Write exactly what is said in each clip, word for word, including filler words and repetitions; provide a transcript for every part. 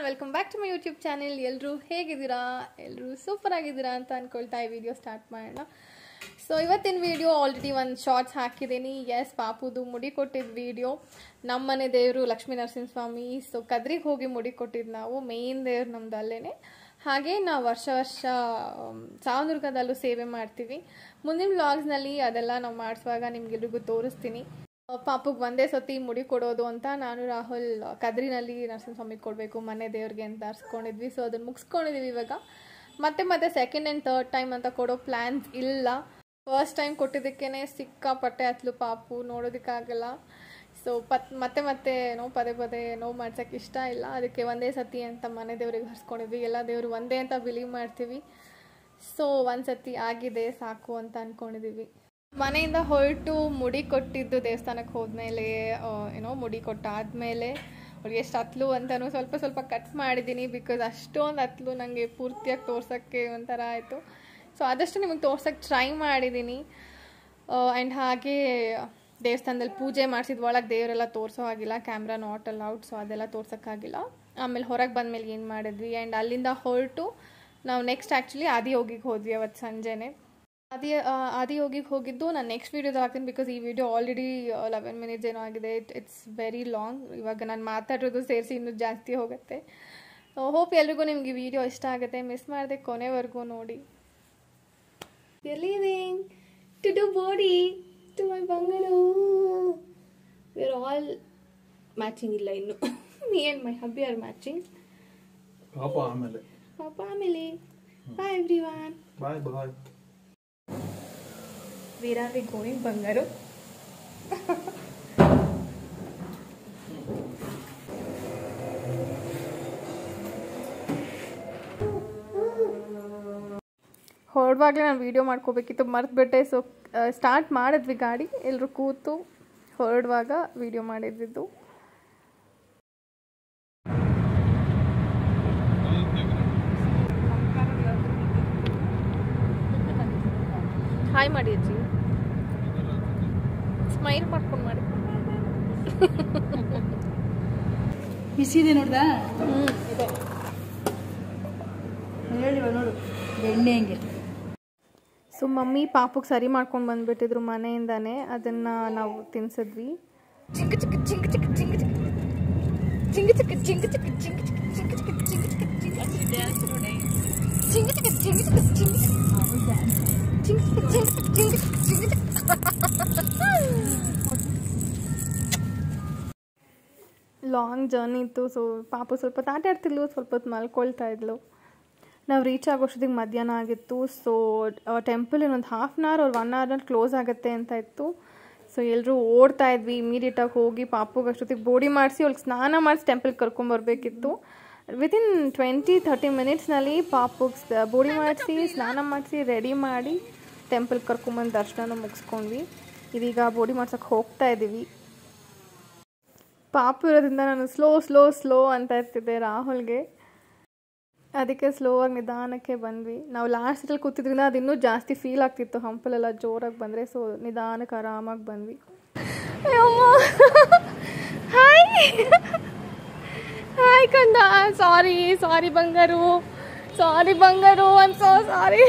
everyone, welcome back to my YouTube channel. ಎಲ್ಲರೂ ಹೇಗಿದ್ದೀರಾ? ಎಲ್ಲರೂ ಸೂಪರ್ ಆಗಿದ್ದೀರಾ ಅಂತ ಅನ್ಕೊಳ್ತಾ ಈ ವಿಡಿಯೋ ಸ್ಟಾರ್ಟ್ ಮಾಡೋಣ. ಸೊ ಇವತ್ತಿನ ವಿಡಿಯೋ ಆಲ್ರೆಡಿ ಒಂದು ಶಾರ್ಟ್ಸ್ ಹಾಕಿದ್ದೀನಿ. ಎಸ್, ಪಾಪುದು ಮುಡಿ ಕೊಟ್ಟಿದ್ದ ವಿಡಿಯೋ. ನಮ್ಮ ಮನೆ ದೇವರು ಲಕ್ಷ್ಮೀ ನರಸಿಂಹಸ್ವಾಮಿ. ಸೊ ಕದ್ರಿಗೆ ಹೋಗಿ ಮುಡಿ ಕೊಟ್ಟಿದ್ದು ನಾವು. ಮೇನ್ ದೇವ್ರು ನಮ್ದು ಅಲ್ಲೇನೆ. ಹಾಗೆ ನಾವು ವರ್ಷ ವರ್ಷ ಸಾವನದುರ್ಗದಲ್ಲೂ ಸೇವೆ ಮಾಡ್ತೀವಿ. ಮುಂದಿನ ವ್ಲಾಗ್ಸ್ನಲ್ಲಿ ಅದೆಲ್ಲ ನಾವು ಮಾಡಿಸುವಾಗ ನಿಮ್ಗೆಲ್ರಿಗೂ ತೋರಿಸ್ತೀನಿ. ಪಾಪುಗೆ ಒಂದೇ ಸತಿ ಮುಡಿ ಕೊಡೋದು ಅಂತ ನಾನು ರಾಹುಲ್ ಕದ್ರಿನಲ್ಲಿ ನರಸಿಂಹಸ್ವಾಮಿಗೆ ಕೊಡಬೇಕು ಮನೆ ದೇವ್ರಿಗೆ ಅಂತ ಅರ್ಸ್ಕೊಂಡಿದ್ವಿ. ಸೊ ಅದನ್ನು ಮುಗಿಸ್ಕೊಂಡಿದ್ದೀವಿ ಇವಾಗ. ಮತ್ತೆ ಮತ್ತೆ ಸೆಕೆಂಡ್ ಆ್ಯಂಡ್ ಥರ್ಡ್ ಟೈಮ್ ಅಂತ ಕೊಡೋ ಪ್ಲ್ಯಾನ್ಸ್ ಇಲ್ಲ. ಫಸ್ಟ್ ಟೈಮ್ ಕೊಟ್ಟಿದ್ದಕ್ಕೇ ಸಿಕ್ಕಾಪಟ್ಟೆ ಹತ್ಲು ಪಾಪು, ನೋಡೋದಕ್ಕಾಗಲ್ಲ. ಸೊ ಪತ್ ಮತ್ತೆ ಮತ್ತೆ ನೋವು ಪದೇ ಪದೇ ನೋವು ಮಾಡ್ಸೋಕ್ಕೆ ಇಷ್ಟ ಇಲ್ಲ. ಅದಕ್ಕೆ ಒಂದೇ ಸತಿ ಅಂತ ಮನೆ ದೇವ್ರಿಗೆ ಹರ್ಸ್ಕೊಂಡಿದ್ವಿ. ಎಲ್ಲ ದೇವರು ಒಂದೇ ಅಂತ ಬಿಲೀವ್ ಮಾಡ್ತೀವಿ. ಸೊ ಒಂದು ಸತಿ ಆಗಿದೆ ಸಾಕು ಅಂತ ಅಂದ್ಕೊಂಡಿದ್ದೀವಿ. ಮನೆಯಿಂದ ಹೊರಟು ಮುಡಿ ಕೊಟ್ಟಿದ್ದು ದೇವಸ್ಥಾನಕ್ಕೆ ಹೋದ್ಮೇಲೆ ಏನೋ ಮುಡಿ ಕೊಟ್ಟಾದಮೇಲೆ ಅವ್ರಿಗೆ ಎಷ್ಟು ಹತ್ಲು ಅಂತಲೂ ಸ್ವಲ್ಪ ಸ್ವಲ್ಪ ಕಟ್ ಮಾಡಿದ್ದೀನಿ. ಬಿಕಾಸ್ ಅಷ್ಟೊಂದು ಹತ್ಲು ನನಗೆ ಪೂರ್ತಿಯಾಗಿ ತೋರ್ಸೋಕ್ಕೆ ಒಂಥರ ಆಯಿತು. ಸೊ ಆದಷ್ಟು ನಿಮಗೆ ತೋರ್ಸೋಕ್ಕೆ ಟ್ರೈ ಮಾಡಿದ್ದೀನಿ. ಆ್ಯಂಡ್ ಹಾಗೆ ದೇವಸ್ಥಾನದಲ್ಲಿ ಪೂಜೆ ಮಾಡಿಸಿದ ಒಳಗೆ ದೇವರೆಲ್ಲ ತೋರಿಸೋ ಆಗಿಲ್ಲ, ಕ್ಯಾಮ್ರಾ ನಾಟ್ ಅಲೌಡ್. ಸೊ ಅದೆಲ್ಲ ತೋರ್ಸೋಕ್ಕಾಗಿಲ್ಲ. ಆಮೇಲೆ ಹೊರಗೆ ಬಂದಮೇಲೆ ಏನು ಮಾಡಿದ್ವಿ. ಆ್ಯಂಡ್ ಅಲ್ಲಿಂದ ಹೊರಟು ನಾವು ನೆಕ್ಸ್ಟ್ ಆ್ಯಕ್ಚುಲಿ ಆದಿಯೋಗಿಗೆ ಹೋದ್ವಿ ಅವತ್ತು ಸಂಜೆನೆ. ಆದಿ ಆದಿಯೋಗಿಗೆ ಹೋಗಿದ್ದು ನಾನು ನೆಕ್ಸ್ಟ್ ವೀಡಿಯೋದಲ್ಲಿ ಹಾಕ್ತೀನಿ. ಬಿಕಾಸ್ ಈ ವಿಡಿಯೋ ಆಲ್ರೆಡಿ ಲೆವೆನ್ ಮಿನಿಟ್ಸ್ ಏನೋ ಆಗಿದೆ. It it's very long. ಇವಾಗ ನಾನು ಮಾತಾಡೋದು ಸೇರಿಸಿ ಇನ್ನೂ ಜಾಸ್ತಿ ಹೋಗುತ್ತೆ. ಹೋಪ್ ಎಲ್ರಿಗೂ ನಿಮಗೆ ವಿಡಿಯೋ ಇಷ್ಟ ಆಗುತ್ತೆ. ಮಿಸ್ ಮಾಡದೆ ಕೊನೆವರೆಗೂ ನೋಡಿ. ಲೀವಿಂಗ್ ಟು ಡು ಬಾಡಿ to my Bangaru. We are all matching ಇಲ್ಲ ಇನ್ನು. ಮೀ ಆ್ಯಂಡ್ ಮೈ ಹಬ್ಬಿ ಆರ್ ಮ್ಯಾಚಿಂಗ್. ಪಾಪ ಆಮೇಲೆ ಪಾಪ ಆಮೇಲೆ bye everyone. Bye bye. Where are we going, Bangaru? ಹೊರಡುವಾಗಲೇ ನಾನು ವೀಡಿಯೋ ಮಾಡ್ಕೋಬೇಕಿತ್ತು, ಮರೆತುಬಿಟ್ಟೆ. ಸೊ ಸ್ಟಾರ್ಟ್ ಮಾಡಿದ್ವಿ ಗಾಡಿ, ಎಲ್ಲರೂ ಕೂತು ಹೊರಡುವಾಗ ವೀಡಿಯೋ ಮಾಡಿದ್ದಿದ್ದು. ಹಾಯ್ ಮಾಡಿ ಅಜ್ಜಿ, ಸ್ಮೈಲ್ ಮಾಡ್ಕೊಂಡು ಮಾಡಿ. ಬಿಸಿದೆ ನೋಡ್ದ ನೋಡು ಎಣ್ಣೆ ಹೆಂಗೆ. ಸೊ ಮಮ್ಮಿ ಪಾಪುಗೆ ಸರಿ ಮಾಡ್ಕೊಂಡು ಬಂದ್ಬಿಟ್ಟಿದ್ರು ಮನೆಯಿಂದಾನೆ. ಅದನ್ನ ನಾವು ತಿನ್ಸಿದ್ವಿ. ಚಿಂಗ ಚಿಕ್ಕ ಚಿಂಗ ಚಿಕ್ಕ ಚಿಂಗ ಚಿಕ್ಕ ಚಿಂಗ ಚಿಕ್ಕ ಚಿಂಗ ಚಿಕ್ಕ ಚಿಂಗ ಚಿಕ್ಕ ಚಿಂಗ ಚಿಕ್ಕ ಚಿಂಗ ಚಿಕ್ಕ ಚಿಂಗ ಚಿಕ್ಕ ಚಿಂಗ ಚಿಕ್ಕ ಚಿಂಗ ಲಾಂಗ್ ಜರ್ನಿ ಇತ್ತು. ಸೊ ಪಾಪು ಸ್ವಲ್ಪ ತಾಟ ಆಡ್ತಿದ್ಲು, ಸ್ವಲ್ಪ ಹೊತ್ತು ಮಲ್ಕೊಳ್ತಾ ಇದ್ಲು. ನಾವು ರೀಚ್ ಆಗೋಷ್ಟೊತ್ತಿಗೆ ಮಧ್ಯಾಹ್ನ ಆಗಿತ್ತು. ಸೊ ಟೆಂಪಲ್ ಇನ್ನೊಂದು ಹಾಫ್ ಆನ್ ಅವರ್ ಅವ್ರು ಒನ್ ಅವರ್ನಲ್ಲಿ ಕ್ಲೋಸ್ ಆಗುತ್ತೆ ಅಂತ ಇತ್ತು. ಸೊ ಎಲ್ಲರೂ ಓಡ್ತಾ ಇದ್ವಿ. ಇಮಿಡಿಯೇಟಾಗಿ ಹೋಗಿ ಪಾಪುಗೆ ಅಷ್ಟೊತ್ತಿಗೆ ಬೋಡಿ ಮಾಡಿಸಿ ಅವ್ಳಿಗೆ ಸ್ನಾನ ಮಾಡಿಸಿ ಟೆಂಪಲ್ಗೆ ಕರ್ಕೊಂಬರ್ಬೇಕಿತ್ತು. ವಿತಿನ್ ಟ್ವೆಂಟಿ ಥರ್ಟಿ ಮಿನಿಟ್ಸ್ನಲ್ಲಿ ಪಾಪುಗೆ ಬೋಡಿ ಮಾಡಿಸಿ ಸ್ನಾನ ಮಾಡಿಸಿ ರೆಡಿ ಮಾಡಿ ಟೆಂಪಲ್ಗೆ ಕರ್ಕೊಂಬಂದು ದರ್ಶನ ಮುಗಿಸ್ಕೊಂಡ್ವಿ. ಇದೀಗ ಬೋಡಿ ಮಾಡ್ಸೋಕ್ಕೆ ಹೋಗ್ತಾ ಇದ್ದೀವಿ. ಪಾಪು ಇರೋದ್ರಿಂದ ನಾನು ಸ್ಲೋ ಸ್ಲೋ ಸ್ಲೋ ಅಂತ ಇರ್ತಿದ್ದೆ ರಾಹುಲ್ಗೆ. ಅದಕ್ಕೆ ಸ್ಲೋ ಆಗಿ ನಿಧಾನಕ್ಕೆ ಬಂದ್ವಿ. ನಾವು ಲಾಸ್ಟ್ ಸೀಟಲ್ಲಿ ಕೂತಿದ್ರಿಂದ ಅದು ಇನ್ನೂ ಜಾಸ್ತಿ ಫೀಲ್ ಆಗ್ತಿತ್ತು, ಹಂಪಲೆಲ್ಲ ಜೋರಾಗಿ ಬಂದರೆ. ಸೊ ನಿಧಾನಕ್ಕೆ ಆರಾಮಾಗಿ ಬಂದ್ವಿ. ಹಾಯ್ ಹಾಯ್ ಕಂದ. ಸಾರಿ ಸಾರಿ Bangaru, sorry Bangaru, I so sorry.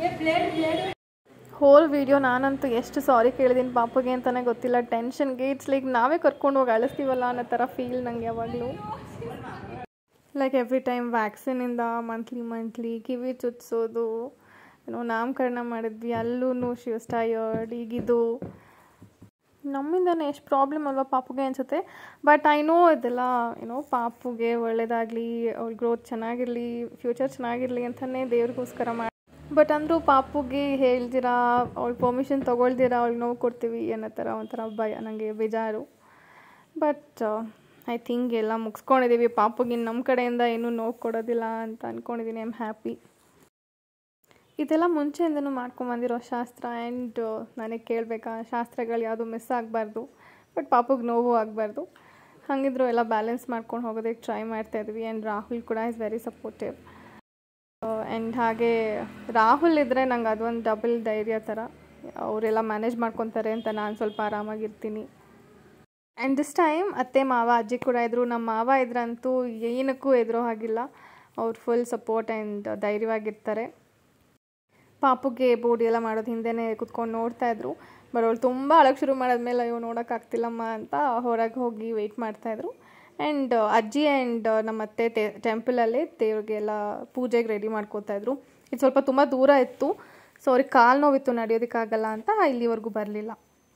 Whole video ನಾನಂತೂ ಎಷ್ಟು ಸಾರಿ ಕೇಳಿದ್ದೀನಿ ಪಾಪುಗೆ ಅಂತಲೇ ಗೊತ್ತಿಲ್ಲ. ಟೆನ್ಷನ್ಗೆ ಇಟ್ಸ್ ಲೈಕ್ ನಾವೇ ಕರ್ಕೊಂಡು ಹೋಗಿ ಅಳಿಸ್ತೀವಲ್ಲ ಅನ್ನೋ ಥರ ಫೀಲ್ ನನಗೆ ಯಾವಾಗಲೂ. ಲೈಕ್ ಎವ್ರಿ ಟೈಮ್ ವ್ಯಾಕ್ಸಿನಿಂದ ಮಂತ್ಲಿ ಮಂತ್ಲಿ ಕಿವಿ ಚುಚ್ಚಿಸೋದು, ಏನೋ ನಾಮಕರಣ ಮಾಡಿದ್ವಿ, ಅಲ್ಲೂ ಶಿ ವಾಸ್ ಟಯರ್ಡ್. ಈಗಿದು ನಮ್ಮಿಂದನೇ ಎಷ್ಟು ಪ್ರಾಬ್ಲಮ್ ಅಲ್ವಾ ಪಾಪುಗೆ ಅನಿಸುತ್ತೆ. ಬಟ್ ಐ ನೋ ಇದೆಲ್ಲ ಏನೋ ಪಾಪುಗೆ ಒಳ್ಳೇದಾಗಲಿ, ಅವ್ಳ ಗ್ರೋತ್ ಚೆನ್ನಾಗಿರಲಿ, ಫ್ಯೂಚರ್ ಚೆನ್ನಾಗಿರಲಿ ಅಂತಲೇ ದೇವ್ರಿಗೋಸ್ಕರ ಮಾಡಿ. ಬಟ್ ಅಂದರೂ ಪಾಪುಗೆ ಹೇಳ್ದಿರಾ, ಅವಳು ಪರ್ಮಿಷನ್ ತೊಗೊಳ್ದಿರಾ ಅವ್ಳಿಗೆ ನೋವು ಕೊಡ್ತೀವಿ ಅನ್ನೋ ಥರ ಒಂಥರ ಭಯ, ನನಗೆ ಬೇಜಾರು. ಬಟ್ ಐ ಥಿಂಕ್ ಎಲ್ಲ ಮುಗಿಸ್ಕೊಂಡಿದ್ದೀವಿ. ಪಾಪುಗೆ ನಮ್ಮ ಕಡೆಯಿಂದ ಏನೂ ನೋವು ಕೊಡೋದಿಲ್ಲ ಅಂತ ಅಂದ್ಕೊಂಡಿದ್ದೀನಿ. I am happy. ಇದೆಲ್ಲ ಮುಂಚೆಯಿಂದನೂ ಮಾಡ್ಕೊಂಬಂದಿರೋ ಶಾಸ್ತ್ರ. ಆ್ಯಂಡ್ ನನಗೆ ಕೇಳಬೇಕಾ, ಶಾಸ್ತ್ರಗಳು ಯಾವುದು ಮಿಸ್ ಆಗಬಾರ್ದು, ಬಟ್ ಪಾಪುಗೆ ನೋವು ಆಗಬಾರ್ದು. ಹಾಗಿದ್ರು ಎಲ್ಲ ಬ್ಯಾಲೆನ್ಸ್ ಮಾಡ್ಕೊಂಡು ಹೋಗೋದಕ್ಕೆ ಟ್ರೈ ಮಾಡ್ತಾಯಿದ್ವಿ. ಆ್ಯಂಡ್ ರಾಹುಲ್ ಕೂಡ ಇಸ್ ವೆರಿ ಸಪೋರ್ಟಿವ್. ಆ್ಯಂಡ್ ಹಾಗೆ ರಾಹುಲ್ ಇದ್ದರೆ ನಂಗೆ ಅದೊಂದು ಡಬಲ್ ಧೈರ್ಯ ಥರ. ಅವರೆಲ್ಲ ಮ್ಯಾನೇಜ್ ಮಾಡ್ಕೊತಾರೆ ಅಂತ ನಾನು ಸ್ವಲ್ಪ ಆರಾಮಾಗಿರ್ತೀನಿ. ಆ್ಯಂಡ್ ದಿಸ್ ಟೈಮ್ ಅತ್ತೆ ಮಾವ ಅಜ್ಜಿ ಕೂಡ ಇದ್ದರು. ನಮ್ಮ ಮಾವ ಇದ್ರಂತೂ ಏನಕ್ಕೂ ಎದುರೋ ಹಾಗಿಲ್ಲ, ಅವ್ರು ಫುಲ್ ಸಪೋರ್ಟ್ ಆ್ಯಂಡ್ ಧೈರ್ಯವಾಗಿರ್ತಾರೆ. ಪಾಪುಗೆ ಬೋಡಿ ಎಲ್ಲ ಮಾಡೋದು ಹಿಂದೆನೇ ಕುತ್ಕೊಂಡು ನೋಡ್ತಾಯಿದ್ರು. ಬಟ್ ಅವಳು ತುಂಬ ಅಳಕ್ಕೆ ಶುರು ಮಾಡಿದ್ಮೇಲೆ ಅಯ್ಯೋ ನೋಡೋಕ್ಕಾಗ್ತಿಲ್ಲಮ್ಮ ಅಂತ ಹೊರಗೆ ಹೋಗಿ ವೆಯ್ಟ್ ಮಾಡ್ತಾಯಿದ್ರು. ಆ್ಯಂಡ್ ಅಜ್ಜಿ ಆ್ಯಂಡ್ ನಮ್ಮ ಅತ್ತೆ ಟೆಂಪಲಲ್ಲಿ ದೇವ್ರಿಗೆಲ್ಲ ಪೂಜೆಗೆ ರೆಡಿ ಮಾಡ್ಕೋತಾಯಿದ್ರು. ಇದು ಸ್ವಲ್ಪ ತುಂಬ ದೂರ ಇತ್ತು, ಸೊ ಅವ್ರಿಗೆ ಕಾಲು ನೋವಿತ್ತು, ನಡೆಯೋದಕ್ಕಾಗಲ್ಲ ಅಂತ ಇಲ್ಲಿವರೆಗೂ ಬರಲಿಲ್ಲ.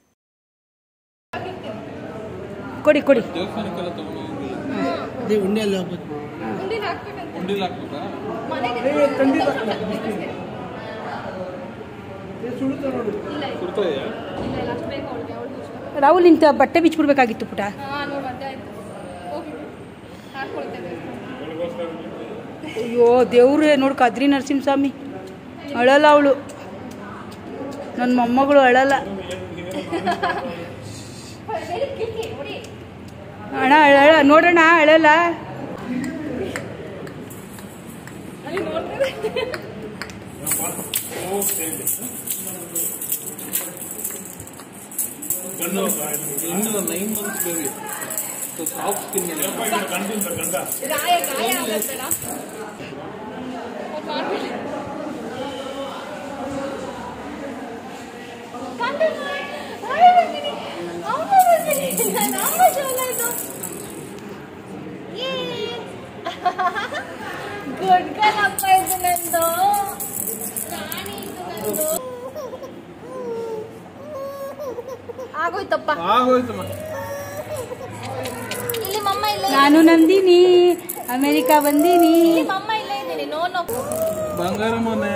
ಕೊಡಿ ಕೊಡಿ ರಾಹುಲ್ ಇಂಥ ಬಟ್ಟೆ ಬಿಚ್ಚಿಬಿಡ್ಬೇಕಾಗಿತ್ತು ಪುಟ. ಅಯ್ಯೋ ದೇವ್ರೇ ನೋಡು, ಕದ್ರಿ ನರಸಿಂಹಸ್ವಾಮಿ ಅಳಲ್ಲ ಅವಳು, ನನ್ನ ಮೊಮ್ಮಗಳು ಅಳಲ್ಲ. ಅಣ್ಣ ಅಳ ನೋಡೋಣ, ಅಳಲ್ಲ. Nine months baby, soft skin. Good girl ಅಪ್ಪ ಇದು ನಂದು, ರಾಣಿ ಇದು ನಂದು. ಆಗೋಯ್ತಪ್ಪ, ಆಗೋಯ್ತಮ್ಮ. ಇಲ್ಲಿ ಮಮ್ಮ ಇಲ್ಲ, ನಾನು ನಂದಿನಿ ಅಮೆರಿಕಾ ಬಂದೀನಿ. ಇಲ್ಲಿ ಮಮ್ಮ ಇಲ್ಲ ಇದ್ದೀನಿ. ನೋ ನೋ ಬಂಗಾರ ಮನೆ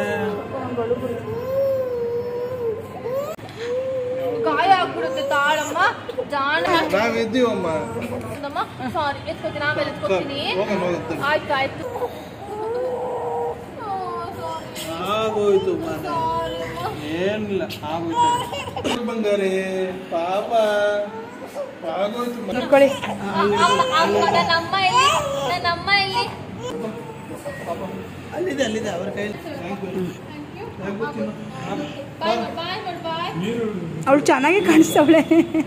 ಗಾಯ ಆಗ್ಬಿಡುತ್ತೆ, ತಾಳಮ್ಮ ಜಾಣ. ನಾವಿದ್ದೀವಮ್ಮ. ಸಾರಿ, ಎತ್ಕೋತೀನಿ, ಆಮೇಲೆ ಎತ್ಕೋತೀನಿ. ಆಯ್ತು ಆಯ್ತು, ಆಗೋಯ್ತು ಮನೆ, ಏನಿಲ್ಲ ಆಗೋಯ್ತು. ಬಂಗಾರಿ ಪಾಪ ಆಗೋಯ್ತು ಮನೆ. ನೋಡ್ಕೊಳ್ಳಿ. ನನ್ನಮ್ಮ ಎಲ್ಲಿ, ನನ್ನಮ್ಮ ಎಲ್ಲಿ? ಅಲ್ಲಿದೆ ಅಲ್ಲಿದೆ ಅವ್ರ ಕೈಲಿ. ಅವಳು ಚೆನ್ನಾಗಿ ಕಾಣಿಸ್ತವಳೆ.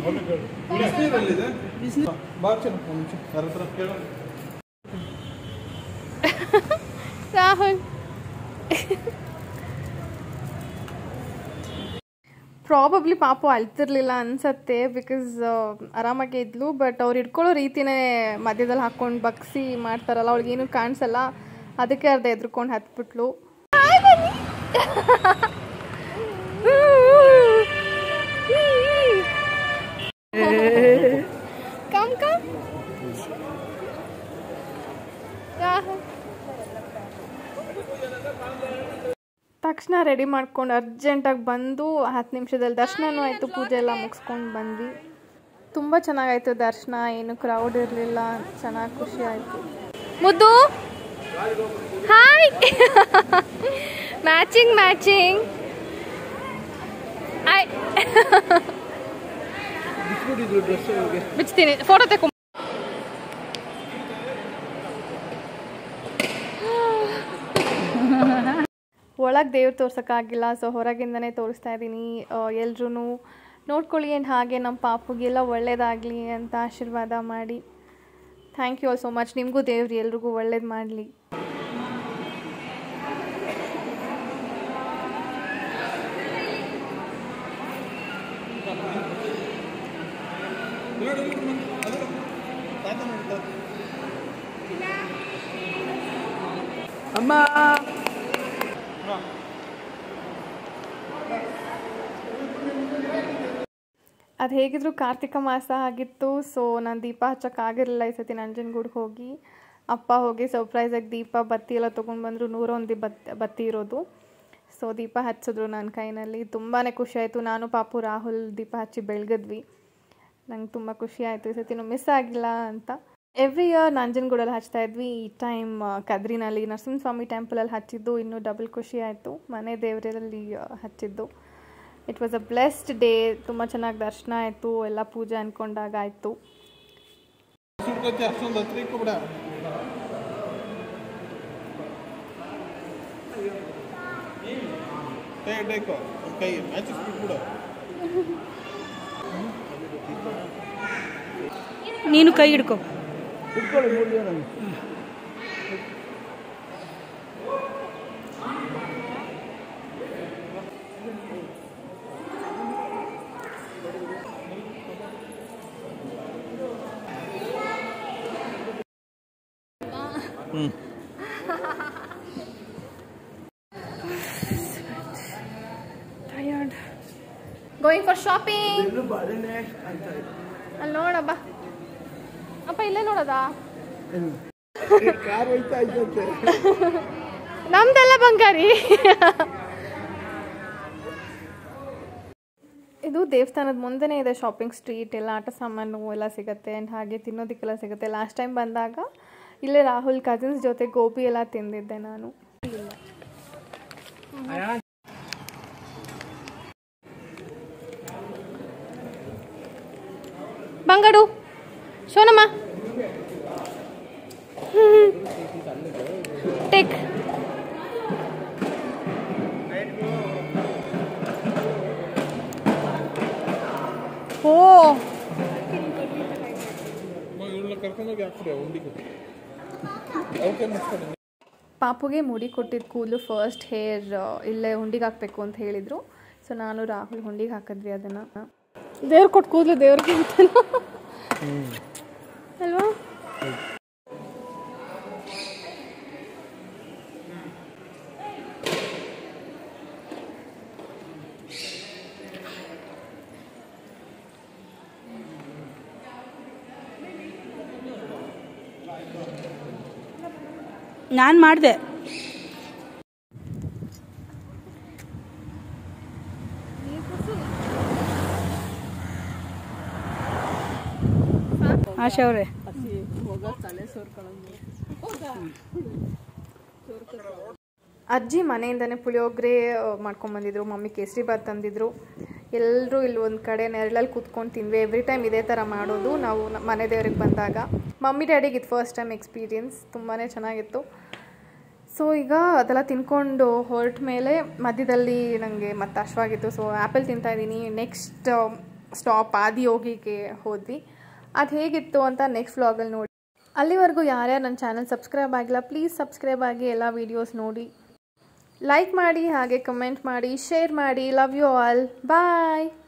ರಾಹುಲ್ ಪ್ರಾಬಬ್ಲಿ ಪಾಪು ಅಳ್ತಿರ್ಲಿಲ್ಲ ಅನ್ಸತ್ತೆ, ಬಿಕಾಸ್ ಆರಾಮಾಗೆ ಇದ್ಲು. ಬಟ್ ಅವ್ರು ಇಟ್ಕೊಳ್ಳೋ ರೀತಿನೇ ಮಧ್ಯದಲ್ಲಿ ಹಾಕ್ಕೊಂಡು ಬಗ್ಸಿ ಮಾಡ್ತಾರಲ್ಲ, ಅವ್ಳಿಗೇನು ಕಾಣಿಸಲ್ಲ, ಅದಕ್ಕೆ ಅರ್ಧ ಎದ್ರುಕೊಂಡು ಹತ್ಬಿಟ್ಲು. ಕಮ್ ಕಮ್ ತಕ್ಷಣ ರೆಡಿ ಮಾಡ್ಕೊಂಡು ಅರ್ಜೆಂಟಾಗಿ ಬಂದು ಹತ್ತು ನಿಮಿಷದಲ್ಲಿ ದರ್ಶನನೂ ಆಯಿತು, ಪೂಜೆ ಎಲ್ಲ ಮುಗಿಸ್ಕೊಂಡು ಬಂದ್ವಿ. ತುಂಬ ಚೆನ್ನಾಗಾಯಿತು ದರ್ಶನ, ಏನು ಕ್ರೌಡ್ ಇರಲಿಲ್ಲ, ಚೆನ್ನಾಗಿ ಖುಷಿ ಆಯಿತು. ಮುದ್ದು ಹಾಯ್, ಮ್ಯಾಚಿಂಗ್ ಮ್ಯಾಚಿಂಗ್. ಆಯ್ ಬಿಚ್ತೀನಿ, ಫೋಟೋ ತೆಕ್ಕೊಂಬ. ಒಳಗೆ ದೇವ್ರು ತೋರ್ಸೋಕ್ಕಾಗಿಲ್ಲ, ಸೊ ಹೊರಗಿಂದನೇ ತೋರಿಸ್ತಾ ಇದ್ದೀನಿ. ಎಲ್ರೂ ನೋಡ್ಕೊಳ್ಳಿ, ಏನು ಹಾಗೆ ನಮ್ಮ ಪಾಪುಗೆಲ್ಲ ಒಳ್ಳೇದಾಗಲಿ ಅಂತ ಆಶೀರ್ವಾದ ಮಾಡಿ. Thank you all so much. ನಿಮಗೂ ದೇವ್ರು ಎಲ್ರಿಗೂ ಒಳ್ಳೇದು ಮಾಡಲಿ. ಅಮ್ಮ ಅದು ಹೇಗಿದ್ರು ಕಾರ್ತಿಕ ಮಾಸ ಆಗಿತ್ತು, ಸೊ ನಾನು ದೀಪ ಹಚ್ಚೋಕ್ಕಾಗಿರಲಿಲ್ಲ ಈ ಸತಿ. ನಂಜನಗೂಡಿಗೆ ಹೋಗಿ ಅಪ್ಪ ಹೋಗಿ ಸರ್ಪ್ರೈಸಾಗಿ ದೀಪ ಬತ್ತಿ ಎಲ್ಲ ತೊಗೊಂಡು ಬಂದರು. ನೂರೊಂದು ಬತ್ತಿ ಬತ್ತಿ ಇರೋದು, ಸೊ ದೀಪ ಹಚ್ಚಿದ್ರು ನನ್ನ ಕೈನಲ್ಲಿ. ತುಂಬಾ ಖುಷಿ ಆಯಿತು. ನಾನು ಪಾಪು ರಾಹುಲ್ ದೀಪ ಹಚ್ಚಿ ಬೆಳಗಿದ್ವಿ. ನಂಗೆ ತುಂಬ ಖುಷಿ ಆಯಿತು, ಈ ಸತಿನೂ ಮಿಸ್ ಆಗಿಲ್ಲ ಅಂತ. ಎವ್ರಿ ಇಯರ್ ನಂಜನಗೂಡಲ್ಲಿ ಹಚ್ತಾ ಇದ್ವಿ, ಈ ಟೈಮ್ ಕದ್ರಿನಲ್ಲಿ ನರಸಿಂಹಸ್ವಾಮಿ ಟೆಂಪಲಲ್ಲಿ ಹಚ್ಚಿದ್ದು ಇನ್ನೂ ಡಬಲ್ ಖುಷಿ ಆಯಿತು. ಮನೆ ದೇವರಲ್ಲಿ ಹಚ್ಚಿದ್ದು. It was a blessed day. ತುಂಬ ಚೆನ್ನಾಗಿ ದರ್ಶನ ಆಯಿತು, ಎಲ್ಲ ಪೂಜೆ ಅಂದ್ಕೊಂಡಾಗ ಆಯಿತು. ನೀನು ಕೈ ಹಿಡ್ಕೊ. ಕುತ್ಕೊಳ್ಳಿ ಮೂರು ಜನ. Hmm tired going for shopping. ಅಲ್ಲಿ ನೋಡಬ್ಬ ಅಪ್ಪ ಇಲ್ಲೇ ನೋಡೋದಾ ಕಾರ್ ಹೋಯ್ತಾ ಇದ್ದತ್ತೆ. ನಮ್ದೆಲ್ಲ ಬಂಗಾರಿ. ಇದು ದೇವಸ್ಥಾನದ ಮುಂದೆನೇ ಇದೆ ಶಾಪಿಂಗ್ ಸ್ಟ್ರೀಟ್. ಎಲ್ಲ ಆಟ ಸಾಮಾನು ಎಲ್ಲ ಸಿಗುತ್ತೆ ಆ್ಯಂಡ್ ಹಾಗೆ ತಿನ್ನೋದಕ್ಕೆಲ್ಲ ಸಿಗುತ್ತೆ. ಲಾಸ್ಟ್ ಟೈಮ್ ಬಂದಾಗ ಇಲ್ಲೇ ರಾಹುಲ್ ಕಸಿನ್ಸ್ ಜೊತೆ ಗೋಬಿ ಎಲ್ಲ ತಿಂದಿದ್ದೆ ನಾನು. ಬಂಗಾಡು ಶೋನಮ್ಮ ಟೇಕ್. ಓ ಕರ್ಕೊಂಡೋಗಿ ಹಾಕ್ಬಿಡಿ ಉಂಡಿಗೆ. ಪಾಪುಗೆ ಮುಡಿ ಕೊಟ್ಟಿದ್ದು ಕೂದಲು ಫಸ್ಟ್ ಹೇರ್ ಇಲ್ಲೇ ಹುಂಡಿಗೆ ಹಾಕಬೇಕು ಅಂತ ಹೇಳಿದರು. ಸೊ ನಾನು ರಾಹುಲ್ ಹುಂಡಿಗೆ ಹಾಕಿದ್ವಿ ಅದನ್ನು. ದೇವ್ರು ಕೊಟ್ಟು ಕೂದಲು ದೇವ್ರಿಗೆ ಅಲ್ವಾ. ನಾನು ಮಾಡಿದೆ. ಆಶಾ ಅವರೇ ಅಜ್ಜಿ ಮನೆಯಿಂದನೇ ಪುಳಿಯೋಗರೆ ಮಾಡ್ಕೊಂಬಂದಿದ್ರು. ಮಮ್ಮಿ ಕೇಸರಿ ಬಾತ್ ತಂದಿದ್ರು. ಎಲ್ಲರೂ ಇಲ್ಲಿ ಒಂದು ಕಡೆ ನೆರಳಲ್ಲಿ ಕೂತ್ಕೊಂಡು ತಿಂದ್ವಿ. ಎವ್ರಿ ಟೈಮ್ ಇದೇ ಥರ ಮಾಡೋದು ನಾವು ಮನೆ ದೇವ್ರಿಗೆ ಬಂದಾಗ. ಮಮ್ಮಿ ಡ್ಯಾಡಿಗೆ ಇದು ಫಸ್ಟ್ ಟೈಮ್ ಎಕ್ಸ್ಪೀರಿಯನ್ಸ್. ತುಂಬಾ ಚೆನ್ನಾಗಿತ್ತು. ಸೊ ಈಗ ಅದೆಲ್ಲ ತಿನ್ಕೊಂಡು ಹೊರಟ ಮೇಲೆ ಮಧ್ಯದಲ್ಲಿ ನನಗೆ ಮತ್ತೆ ಹಶ್ವಾಗಿತ್ತು. ಸೊ ಆ್ಯಪಲ್ ತಿಂತಾಯಿದ್ದೀನಿ. ನೆಕ್ಸ್ಟ್ ಸ್ಟಾಪ್ ಆದಿಯೋಗಿಗೆ ಹೋದ್ವಿ. ಅದು ಹೇಗಿತ್ತು ಅಂತ ನೆಕ್ಸ್ಟ್ ವ್ಲಾಗಲ್ಲಿ ನೋಡಿ. ಅಲ್ಲಿವರೆಗೂ ಯಾರ್ಯಾರು ನನ್ನ ಚಾನಲ್ ಸಬ್ಸ್ಕ್ರೈಬ್ ಆಗಿಲ್ಲ ಪ್ಲೀಸ್ ಸಬ್ಸ್ಕ್ರೈಬ್ ಆಗಿ ಎಲ್ಲ ವೀಡಿಯೋಸ್ ನೋಡಿ, ಲೈಕ್ ಮಾಡಿ, ಹಾಗೆ ಕಮೆಂಟ್ ಮಾಡಿ, ಶೇರ್ ಮಾಡಿ. Love you all. ಬಾಯ್.